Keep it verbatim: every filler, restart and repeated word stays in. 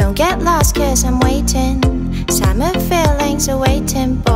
Don't get lost cause I'm waiting. Summer feelings are waiting.